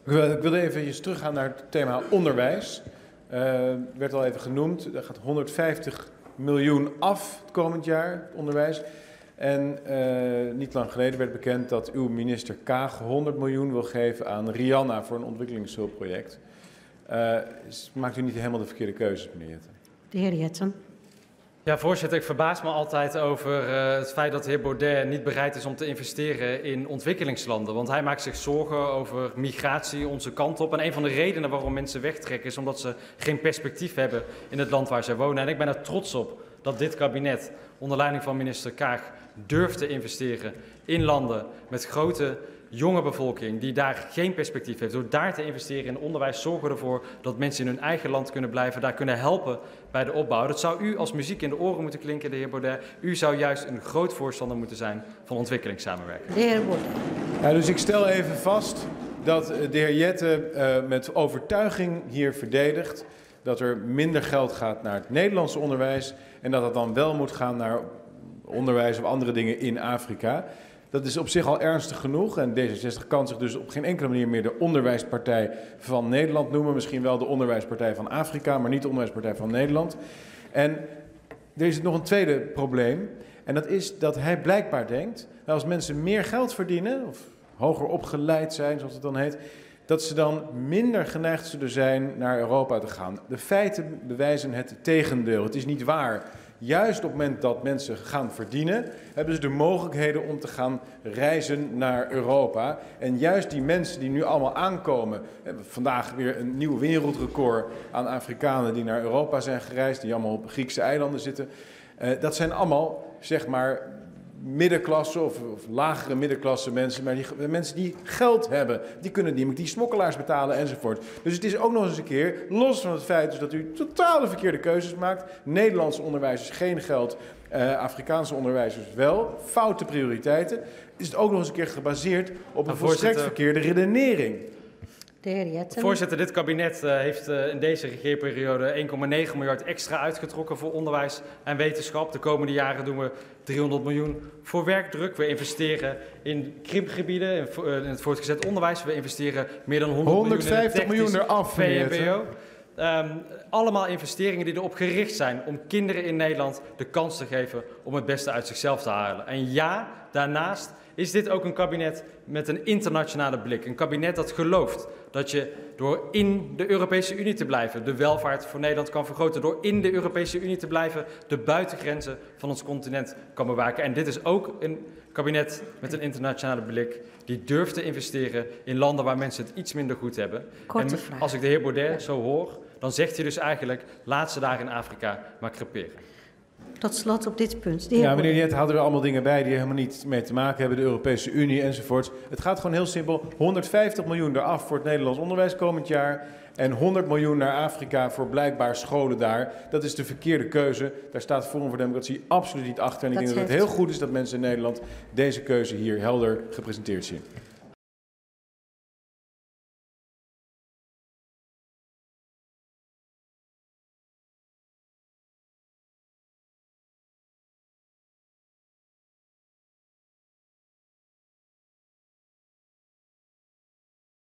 Ik wilde even teruggaan naar het thema onderwijs. Werd al even genoemd, er gaat 150 miljoen af het komend jaar, het onderwijs. En niet lang geleden werd bekend dat uw minister Kaag 100 miljoen wil geven aan Rihanna voor een ontwikkelingshulpproject. Maakt u niet helemaal de verkeerde keuzes, meneer Jetten? De heer Jetten. Ja, voorzitter, ik verbaas me altijd over het feit dat de heer Baudet niet bereid is om te investeren in ontwikkelingslanden. Want hij maakt zich zorgen over migratie onze kant op. En een van de redenen waarom mensen wegtrekken is omdat ze geen perspectief hebben in het land waar zij wonen. En ik ben er trots op dat dit kabinet onder leiding van minister Kaag durft te investeren in landen met grote jonge bevolking die daar geen perspectief heeft. Door daar te investeren in onderwijs zorgen we ervoor dat mensen in hun eigen land kunnen blijven, daar kunnen helpen bij de opbouw. Dat zou u als muziek in de oren moeten klinken, de heer Baudet. U zou juist een groot voorstander moeten zijn van ontwikkelingssamenwerking. De heer Baudet. Ja, dus ik stel even vast dat de heer Jetten met overtuiging hier verdedigt dat er minder geld gaat naar het Nederlandse onderwijs en dat het dan wel moet gaan naar onderwijs of andere dingen in Afrika. Dat is op zich al ernstig genoeg en D66 kan zich dus op geen enkele manier meer de onderwijspartij van Nederland noemen. Misschien wel de onderwijspartij van Afrika, maar niet de onderwijspartij van Nederland. En er is nog een tweede probleem en dat is dat hij blijkbaar denkt dat als mensen meer geld verdienen of hoger opgeleid zijn, zoals het dan heet, dat ze dan minder geneigd zullen zijn naar Europa te gaan. De feiten bewijzen het tegendeel. Het is niet waar. Juist op het moment dat mensen gaan verdienen, hebben ze de mogelijkheden om te gaan reizen naar Europa. En juist die mensen die nu allemaal aankomen, hebben vandaag weer een nieuw wereldrecord aan Afrikanen die naar Europa zijn gereisd, die allemaal op Griekse eilanden zitten. Dat zijn allemaal, zeg maar, middenklasse of lagere middenklasse mensen, maar die mensen die geld hebben, die kunnen die smokkelaars betalen enzovoort. Dus het is ook nog eens een keer, los van het feit dus dat u totaal de verkeerde keuzes maakt, Nederlandse onderwijzers geen geld, Afrikaanse onderwijzers wel, foute prioriteiten, is het ook nog eens een keer gebaseerd op een volstrekt verkeerde redenering. De heer Jetten. Voorzitter, dit kabinet heeft in deze regeerperiode 1,9 miljard extra uitgetrokken voor onderwijs en wetenschap. De komende jaren doen we 300 miljoen voor werkdruk. We investeren in krimpgebieden, in het voortgezet onderwijs. We investeren meer dan 150 miljoen eraf, VMBO. Allemaal investeringen die erop gericht zijn om kinderen in Nederland de kans te geven om het beste uit zichzelf te halen. En ja, daarnaast is dit ook een kabinet met een internationale blik. Een kabinet dat gelooft dat je door in de Europese Unie te blijven de welvaart voor Nederland kan vergroten. Door in de Europese Unie te blijven de buitengrenzen van ons continent kan bewaken. En dit is ook een kabinet met een internationale blik die durft te investeren in landen waar mensen het iets minder goed hebben. Korte en vraag. als ik de heer Baudet zo hoor, dan zegt hij dus eigenlijk, laat ze daar in Afrika maar creperen. Tot slot op dit punt. De heer Ja, meneer Baudet. Jet hadden er allemaal dingen bij die helemaal niet mee te maken hebben, de Europese Unie enzovoort. Het gaat gewoon heel simpel, 150 miljoen eraf voor het Nederlands onderwijs komend jaar en 100 miljoen naar Afrika voor blijkbaar scholen daar. Dat is de verkeerde keuze. Daar staat Forum voor Democratie absoluut niet achter. En ik denk dat het heel goed is dat mensen in Nederland deze keuze hier helder gepresenteerd zien.